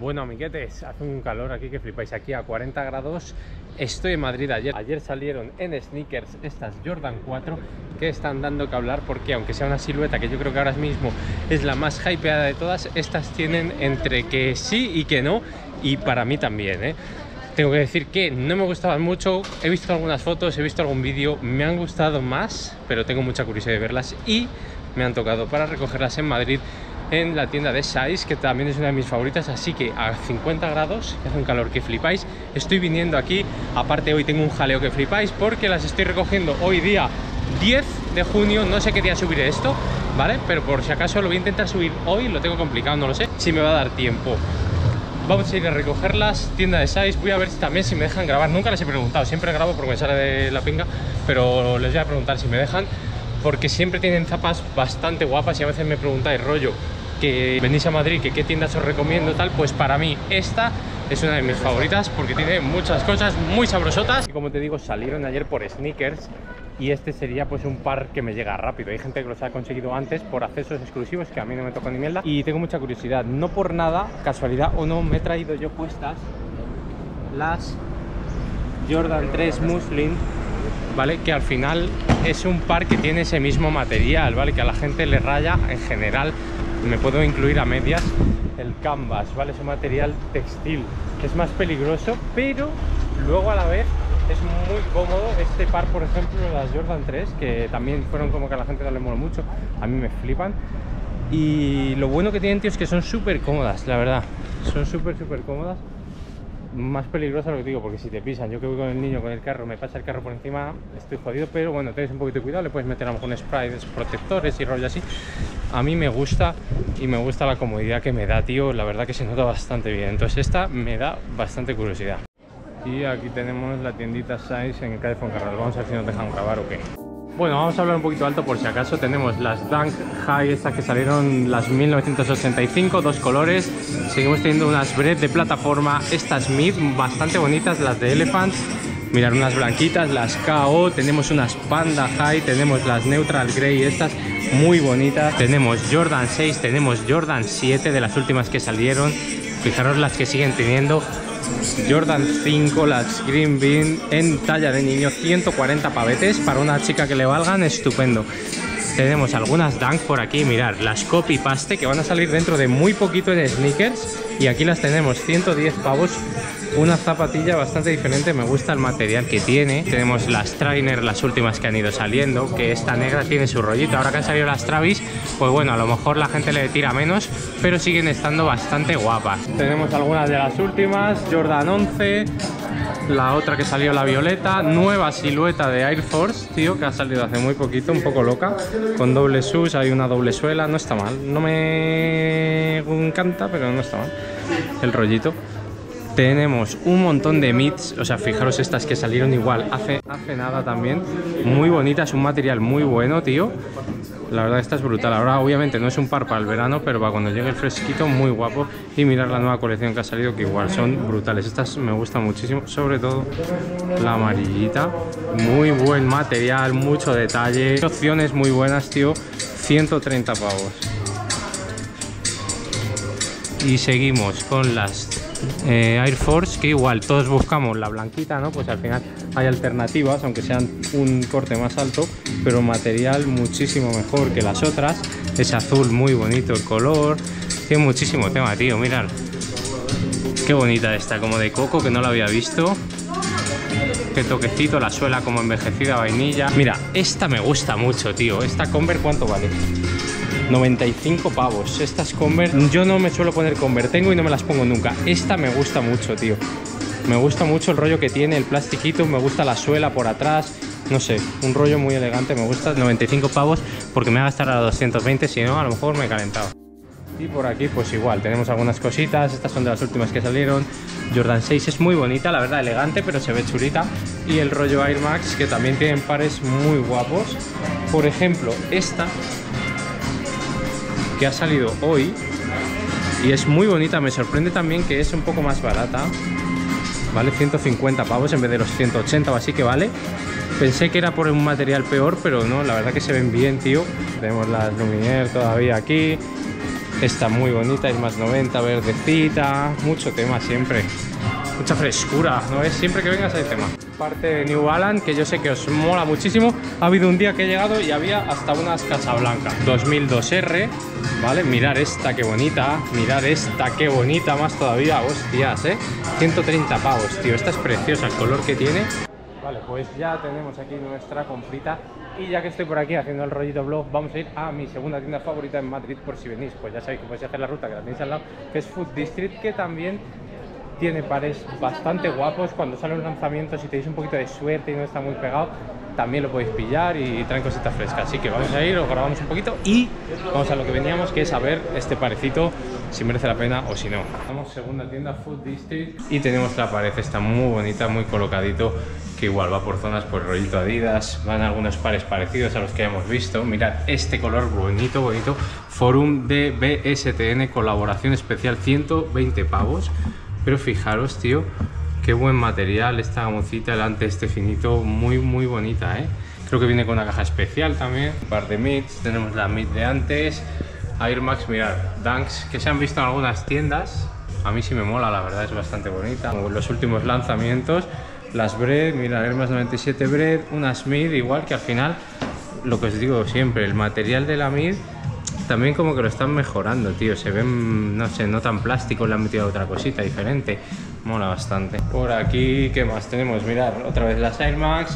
Bueno, amiguetes, hace un calor aquí que flipáis. Aquí a 40 grados. Estoy en Madrid ayer salieron en sneakers estas Jordan 4 que están dando que hablar, porque aunque sea una silueta que yo creo que ahora mismo es la más hypeada de todas, estas tienen entre que sí y que no, y para mí también, ¿eh? Tengo que decir que no me gustaban mucho. He visto algunas fotos, he visto algún vídeo, me han gustado más, pero tengo mucha curiosidad de verlas y me han tocado para recogerlas en Madrid, en la tienda de Size, que también es una de mis favoritas. Así que a 50 grados, que hace un calor que flipáis, estoy viniendo aquí. Aparte hoy tengo un jaleo que flipáis porque las estoy recogiendo hoy día 10 de junio. No sé qué día subiré esto, ¿vale? Pero por si acaso lo voy a intentar subir hoy. Lo tengo complicado, no lo sé si me va a dar tiempo. Vamos a ir a recogerlas, tienda de Size. Voy a ver también si me dejan grabar. Nunca les he preguntado, siempre grabo porque me sale de la pinga, pero les voy a preguntar si me dejan, porque siempre tienen zapas bastante guapas y a veces me preguntáis, rollo, que venís a Madrid, que qué tiendas os recomiendo, tal. Pues para mí esta es una de mis favoritas porque tiene muchas cosas muy sabrosotas. Y como te digo, salieron ayer por sneakers y este sería pues un par que me llega rápido. Hay gente que los ha conseguido antes por accesos exclusivos, que a mí no me toca ni mierda, y tengo mucha curiosidad. No por nada, casualidad o no, me he traído yo puestas las Jordan 3 Muslin, ¿vale? Que al final es un par que tiene ese mismo material, ¿vale? Que a la gente le raya en general. Me puedo incluir a medias el canvas, ¿vale? Es un material textil, es más peligroso, pero luego a la vez es muy cómodo. Este par, por ejemplo, las Jordan 3, que también fueron como que a la gente no le mola mucho, a mí me flipan. Y lo bueno que tienen, tío, es que son súper cómodas, la verdad. Son súper cómodas. Más peligrosa lo que digo, porque si te pisan, yo que voy con el niño con el carro, me pasa el carro por encima, estoy jodido. Pero bueno, tenéis un poquito de cuidado, le puedes meter a lo mejor un spray de protectores y rollo así. A mí me gusta, y me gusta la comodidad que me da, tío. La verdad que se nota bastante bien. Entonces esta me da bastante curiosidad. Y aquí tenemos la tiendita Size en calle Fuencarral. Vamos a ver si nos dejan grabar o qué. Bueno, vamos a hablar un poquito alto por si acaso. Tenemos las Dunk High, estas que salieron, las 1985, dos colores. Seguimos teniendo unas Bread de plataforma, estas Mid, bastante bonitas, las de Elephant. Mirad, unas blanquitas, las KO. Tenemos unas Panda High, tenemos las Neutral Grey, estas muy bonitas. Tenemos Jordan 6, tenemos Jordan 7, de las últimas que salieron. Fijaros las que siguen teniendo. Jordan 5, las Green Bean en talla de niño, 140 pavetes, para una chica que le valgan, estupendo. Tenemos algunas Dunk por aquí, mirad, las Copy Paste, que van a salir dentro de muy poquito en sneakers, y aquí las tenemos, 110 pavos. Una zapatilla bastante diferente, me gusta el material que tiene. Tenemos las Trainer, las últimas que han ido saliendo, que esta negra tiene su rollito. Ahora que han salido las Travis, pues bueno, a lo mejor la gente le tira menos, pero siguen estando bastante guapas. Tenemos algunas de las últimas, Jordan 11, la otra que salió, la violeta, nueva silueta de Air Force, tío, que ha salido hace muy poquito, un poco loca, con doble sus, hay una doble suela, no está mal. No me encanta, pero no está mal el rollito. Tenemos un montón de mids, o sea, fijaros estas que salieron igual hace nada también. Muy bonitas, un material muy bueno, tío. La verdad, esta es brutal. Ahora, obviamente, no es un par para el verano, pero para cuando llegue el fresquito, muy guapo. Y mirar la nueva colección que ha salido, que igual son brutales. Estas me gustan muchísimo, sobre todo la amarillita. Muy buen material, mucho detalle. Opciones muy buenas, tío. 130 pavos. Y seguimos con las Air Force, que igual todos buscamos la blanquita, ¿no? Pues al final hay alternativas, aunque sean un corte más alto, pero material muchísimo mejor que las otras. Es azul, muy bonito el color, tiene muchísimo tema, tío. Mirad qué bonita esta, como de coco, que no la había visto. Qué toquecito, la suela como envejecida, vainilla. Mira, esta me gusta mucho, tío. Esta Converse, ¿cuánto vale? 95 pavos. Estas Converse, yo no me suelo poner Converse, tengo y no me las pongo nunca. Esta me gusta mucho, tío. Me gusta mucho el rollo que tiene, el plastiquito, me gusta la suela por atrás. No sé, un rollo muy elegante, me gusta. 95 pavos porque me va a gastar a 220, si no, a lo mejor me he calentado. Y por aquí pues igual, tenemos algunas cositas. Estas son de las últimas que salieron. Jordan 6 es muy bonita, la verdad, elegante, pero se ve chulita. Y el rollo Air Max, que también tienen pares muy guapos. Por ejemplo, esta que ha salido hoy y es muy bonita. Me sorprende también que es un poco más barata, vale 150 pavos en vez de los 180 o así que vale. Pensé que era por un material peor, pero no, la verdad que se ven bien, tío. Tenemos las Luminaire todavía aquí. Esta muy bonita, es más 90, verdecita, mucho tema siempre. Mucha frescura, ¿no es? Siempre que vengas hay tema. Parte de New Balance, que yo sé que os mola muchísimo. Ha habido un día que he llegado y había hasta unas Casablanca 2002R, ¿vale? Mirar esta, qué bonita. Mirar esta, qué bonita más todavía. Hostias, 130 pavos, tío. Esta es preciosa, el color que tiene. Vale, pues ya tenemos aquí nuestra comprita. Y ya que estoy por aquí haciendo el rollito vlog, vamos a ir a mi segunda tienda favorita en Madrid, por si venís. Pues ya sabéis que podéis hacer la ruta, que la tenéis al lado, que es Food District, que también tiene pares bastante guapos. Cuando salen los lanzamientos, si tenéis un poquito de suerte y no está muy pegado, también lo podéis pillar y traen cositas frescas. Así que vamos a ir, os grabamos un poquito y vamos a lo que veníamos, que es a ver este parecito, si merece la pena o si no. Vamos, segunda tienda, Food District, y tenemos la pared, está muy bonita, muy colocadito, que igual va por zonas, por rollito Adidas, van algunos pares parecidos a los que hemos visto. Mirad este color bonito, bonito, Forum de BSTN, colaboración especial, 120 pavos. Pero fijaros, tío, qué buen material, esta gamucita delante, este finito, muy muy bonita, Creo que viene con una caja especial también. Un par de mids, tenemos la mid de antes. Air Max, mirad, Dunks, que se han visto en algunas tiendas. A mí sí me mola, la verdad, es bastante bonita. Como los últimos lanzamientos, las Bread, mira, Air Max 97 Bread, unas mid, igual que al final, lo que os digo siempre, el material de la mid también como que lo están mejorando, tío. Se ven, no sé, no tan plásticos, le han metido otra cosita diferente. Mola bastante. Por aquí, ¿qué más tenemos? Mirad, otra vez las Air Max.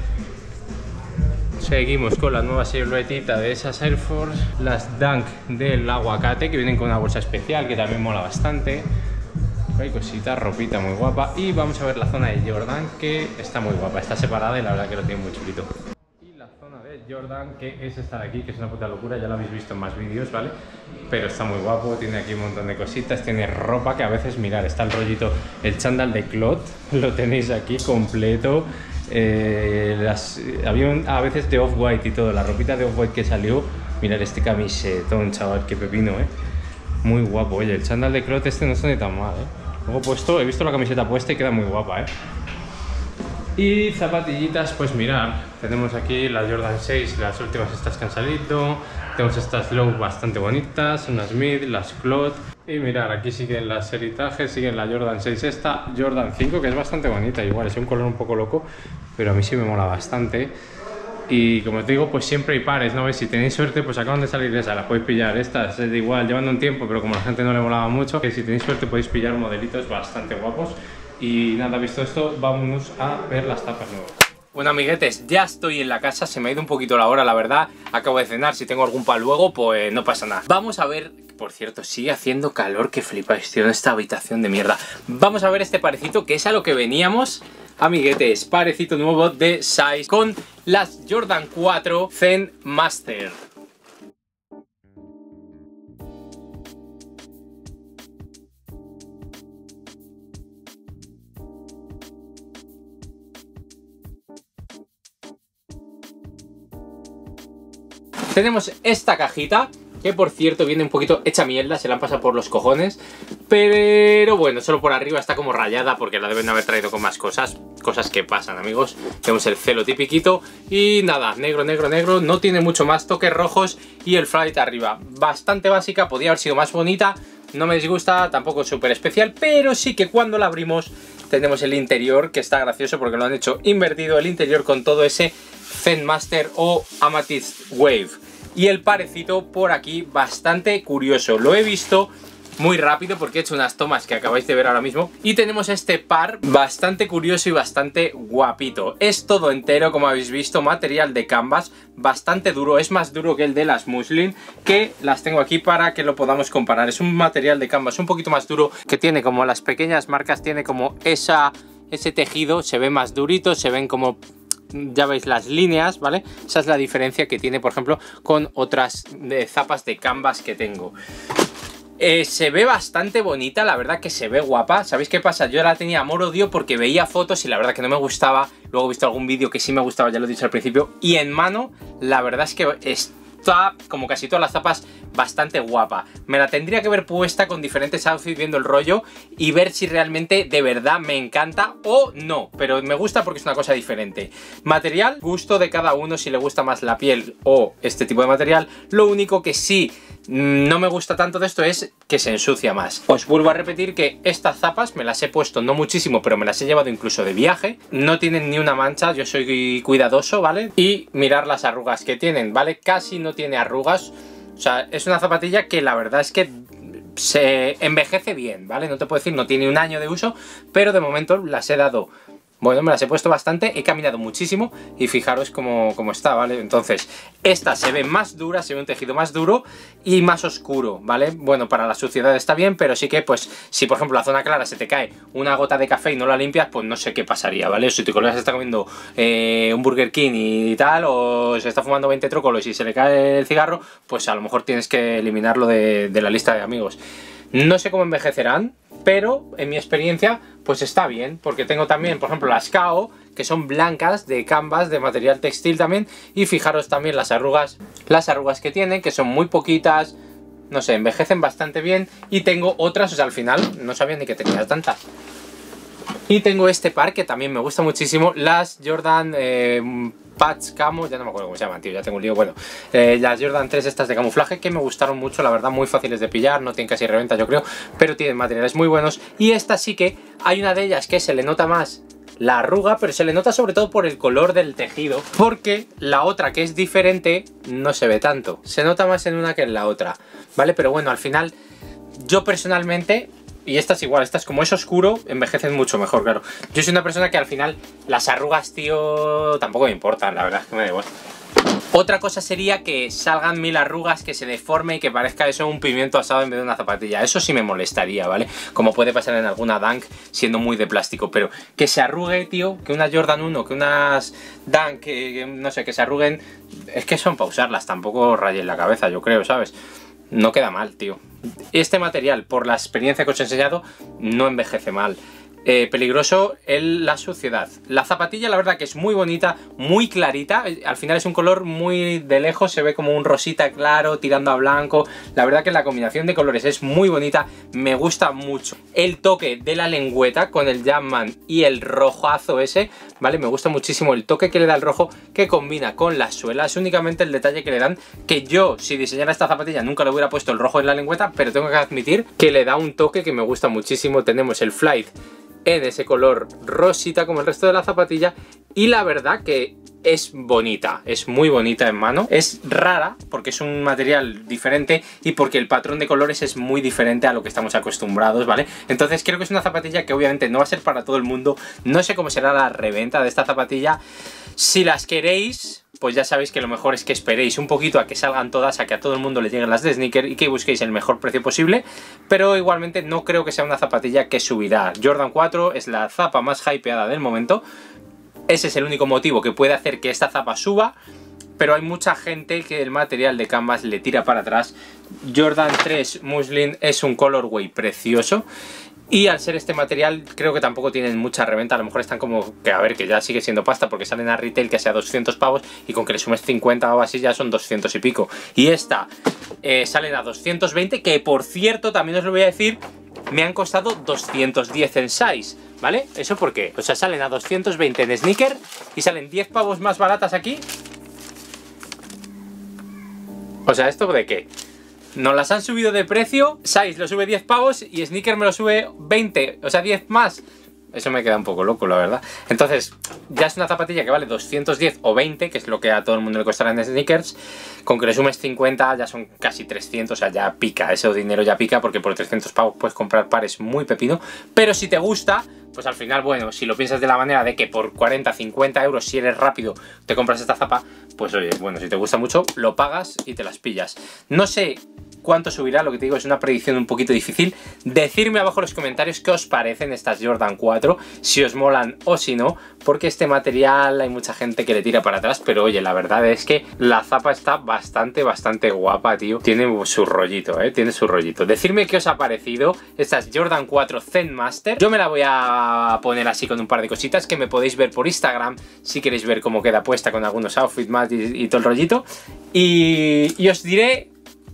Seguimos con la nueva siluetita de esas Air Force. Las Dunk del aguacate, que vienen con una bolsa especial, que también mola bastante. Hay cositas, ropita muy guapa. Y vamos a ver la zona de Jordan, que está muy guapa. Está separada y la verdad que lo tiene muy chulito. Jordan, que es esta de aquí, que es una puta locura, ya lo habéis visto en más vídeos, ¿vale? Pero está muy guapo, tiene aquí un montón de cositas, tiene ropa que a veces, mirad, está el rollito, el chándal de Clot, lo tenéis aquí completo, había a veces de Off-White y todo, la ropita de Off-White que salió, mirad este camisetón, chaval, qué pepino, muy guapo. Oye, el chándal de Clot este no está ni tan mal, Luego he visto la camiseta puesta y queda muy guapa, Y zapatillitas, pues mirad, tenemos aquí las Jordan 6, las últimas estas que han salido. Tenemos estas low bastante bonitas, unas mid, las Clot. Y mirad, aquí siguen las seritajes, siguen la Jordan 6 esta, Jordan 5, que es bastante bonita, igual es un color un poco loco, pero a mí sí me mola bastante. Y como os digo, pues siempre hay pares, ¿no? Si tenéis suerte, pues acaban de salir esas, las podéis pillar. Estas es igual, llevando un tiempo, pero como a la gente no le molaba mucho, que si tenéis suerte podéis pillar modelitos bastante guapos. Y nada, visto esto, vámonos a ver las tapas nuevas. Bueno, amiguetes, ya estoy en la casa, se me ha ido un poquito la hora, la verdad. Acabo de cenar, si tengo algún pan luego, pues no pasa nada. Vamos a ver, por cierto, sigue haciendo calor que flipas, tío, en esta habitación de mierda. Vamos a ver este parecito, que es a lo que veníamos, amiguetes. Parecito nuevo de Size con las Jordan 4 Zen Master. Tenemos esta cajita, que por cierto viene un poquito hecha mierda, se la han pasado por los cojones. Pero bueno, solo por arriba está como rayada porque la deben haber traído con más cosas. Cosas que pasan, amigos. Tenemos el celo tipiquito y nada, negro, negro, negro. No tiene mucho más, toques rojos y el flight arriba. Bastante básica, podía haber sido más bonita. No me disgusta, tampoco súper especial, pero sí que cuando la abrimos tenemos el interior, que está gracioso porque lo han hecho invertido el interior con todo ese Zen Master o Amethyst Wave. Y el parecito por aquí bastante curioso. Lo he visto muy rápido porque he hecho unas tomas que acabáis de ver ahora mismo. Y tenemos este par bastante curioso y bastante guapito. Es todo entero, como habéis visto, material de canvas, bastante duro. Es más duro que el de las muslin, que las tengo aquí para que lo podamos comparar. Es un material de canvas un poquito más duro, que tiene como las pequeñas marcas, tiene como ese tejido, se ve más durito, se ven como... Ya veis las líneas, ¿vale? Esa es la diferencia que tiene, por ejemplo, con otras zapas de canvas que tengo. Se ve bastante bonita, la verdad que se ve guapa. ¿Sabéis qué pasa? Yo la tenía amor-odio porque veía fotos y la verdad que no me gustaba. Luego he visto algún vídeo que sí me gustaba, ya lo he dicho al principio. Y en mano, la verdad es que está, como casi todas las zapas, bastante guapa. Me la tendría que ver puesta con diferentes outfits viendo el rollo y ver si realmente de verdad me encanta o no, pero me gusta porque es una cosa diferente. Material, gusto de cada uno, si le gusta más la piel o este tipo de material. Lo único que sí no me gusta tanto de esto es que se ensucia más. Os vuelvo a repetir que estas zapas me las he puesto no muchísimo, pero me las he llevado incluso de viaje. No tienen ni una mancha, yo soy cuidadoso, ¿vale? Y mirar las arrugas que tienen, ¿vale? Casi no tiene arrugas. O sea, es una zapatilla que la verdad es que se envejece bien, ¿vale? No te puedo decir, no tiene un año de uso, pero de momento las he dado... Bueno, me las he puesto bastante, he caminado muchísimo y fijaros cómo está, ¿vale? Entonces, esta se ve más dura, se ve un tejido más duro y más oscuro, ¿vale? Bueno, para la suciedad está bien, pero sí que, pues, si por ejemplo la zona clara se te cae una gota de café y no la limpias, pues no sé qué pasaría, ¿vale? O si tu colega se está comiendo un Burger King y tal, o se está fumando 20 trócolos y se le cae el cigarro, pues a lo mejor tienes que eliminarlo de la lista de amigos. No sé cómo envejecerán, pero en mi experiencia pues está bien, porque tengo también, por ejemplo, las KO, que son blancas, de canvas, de material textil también, y fijaros también las arrugas que tienen, que son muy poquitas, no sé, envejecen bastante bien, y tengo otras, o sea, al final no sabía ni que tenía tantas. Y tengo este par que también me gusta muchísimo, las Jordan Patch Camo, ya no me acuerdo cómo se llaman, tío, ya tengo un lío. Bueno, las Jordan 3 estas de camuflaje que me gustaron mucho, la verdad, muy fáciles de pillar, no tienen casi reventa yo creo, pero tienen materiales muy buenos. Y esta sí que hay una de ellas que se le nota más la arruga, pero se le nota sobre todo por el color del tejido, porque la otra, que es diferente, no se ve tanto, se nota más en una que en la otra, ¿vale? Pero bueno, al final, yo personalmente... Y esta es igual, esta es como es oscuro, envejecen mucho mejor, claro. Yo soy una persona que al final las arrugas, tío, tampoco me importan, la verdad es que me da igual. Otra cosa sería que salgan 1000 arrugas, que se deforme y que parezca eso un pimiento asado en vez de una zapatilla. Eso sí me molestaría, ¿vale? Como puede pasar en alguna Dunk siendo muy de plástico. Pero que se arrugue, tío, que una Jordan 1, que unas Dunk, que no sé, que se arruguen, es que son para usarlas, tampoco rayen la cabeza, yo creo, ¿sabes? No queda mal, tío. Este material, por la experiencia que os he enseñado, no envejece mal. Peligroso la suciedad. La zapatilla, la verdad que es muy bonita, muy clarita. Al final es un color muy de lejos, se ve como un rosita claro tirando a blanco. La verdad que la combinación de colores es muy bonita, me gusta mucho. El toque de la lengüeta con el Jumpman y el rojazo ese, ¿vale? Me gusta muchísimo el toque que le da el rojo, que combina con la suela. Es únicamente el detalle que le dan, que yo, si diseñara esta zapatilla, nunca le hubiera puesto el rojo en la lengüeta, pero tengo que admitir que le da un toque que me gusta muchísimo. Tenemos el Flight en ese color rosita como el resto de la zapatilla, y la verdad que es bonita, es muy bonita en mano. Es rara porque es un material diferente y porque el patrón de colores es muy diferente a lo que estamos acostumbrados, ¿vale? Entonces creo que es una zapatilla que obviamente no va a ser para todo el mundo. No sé cómo será la reventa de esta zapatilla. Si las queréis, pues ya sabéis que lo mejor es que esperéis un poquito a que salgan todas, a que a todo el mundo le lleguen las de sneaker y que busquéis el mejor precio posible, pero igualmente no creo que sea una zapatilla que subirá. Jordan 4 es la zapa más hypeada del momento, ese es el único motivo que puede hacer que esta zapa suba, pero hay mucha gente que el material de canvas le tira para atrás. Jordan 3 Muslin es un colorway precioso. Y al ser este material creo que tampoco tienen mucha reventa, a lo mejor están como que a ver, que ya sigue siendo pasta porque salen a retail que sea 200 pavos y con que le sumes 50 o así ya son 200 y pico. Y esta salen a 220, que por cierto también os lo voy a decir, me han costado 210 en size, ¿vale? ¿Eso por qué? O sea, salen a 220 en sneaker y salen 10 pavos más baratas aquí. O sea, ¿esto de qué? Nos las han subido de precio, Size lo sube 10 pavos y Sneaker me lo sube 20, o sea 10 más. Eso me queda un poco loco, la verdad. Entonces, ya es una zapatilla que vale 210 o 20, que es lo que a todo el mundo le costará en Sneakers. Con que le sumes 50 ya son casi 300, o sea, ya pica, ese dinero ya pica, porque por 300 pavos puedes comprar pares muy pepino. Pero si te gusta, pues al final, bueno, si lo piensas de la manera de que por 40, 50 euros, si eres rápido, te compras esta zapa, pues oye, bueno, si te gusta mucho, lo pagas y te las pillas. No sé cuánto subirá, lo que te digo es una predicción un poquito difícil. Decidme abajo en los comentarios qué os parecen estas Jordan 4, si os molan o si no, porque este material hay mucha gente que le tira para atrás, pero oye, la verdad es que la zapa está bastante guapa, tío. Tiene su rollito, tiene su rollito. Decidme qué os ha parecido estas Jordan 4 Zen Master. Yo me la voy a poner así con un par de cositas que me podéis ver por Instagram, si queréis ver cómo queda puesta con algunos outfits más y todo el rollito. Y os diré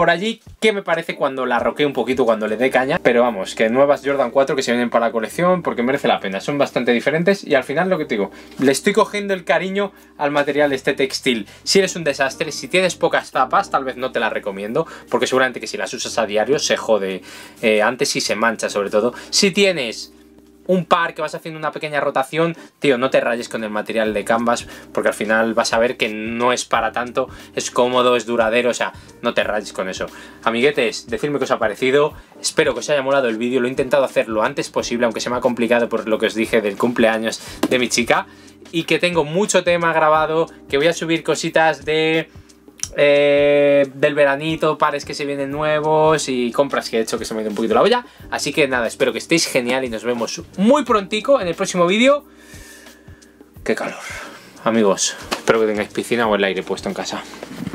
por allí qué me parece cuando la roquee un poquito, cuando le dé caña. Pero vamos, que nuevas Jordan 4 que se vienen para la colección porque merece la pena. Son bastante diferentes y al final lo que te digo, le estoy cogiendo el cariño al material este textil. Si eres un desastre, si tienes pocas zapas, tal vez no te la recomiendo porque seguramente que si las usas a diario se jode antes y se mancha sobre todo. Si tienes un par que vas haciendo una pequeña rotación, tío, no te rayes con el material de Canvas porque al final vas a ver que no es para tanto, es cómodo, es duradero, o sea, no te rayes con eso. Amiguetes, decidme qué os ha parecido, espero que os haya molado el vídeo, lo he intentado hacer lo antes posible, aunque se me ha complicado por lo que os dije del cumpleaños de mi chica, y que tengo mucho tema grabado, que voy a subir cositas del veranito, pares que se vienen nuevos y compras que he hecho que se me ha ido un poquito la olla. Así que nada, espero que estéis genial y nos vemos muy prontico en el próximo vídeo. ¡Qué calor! Amigos, espero que tengáis piscina o el aire puesto en casa.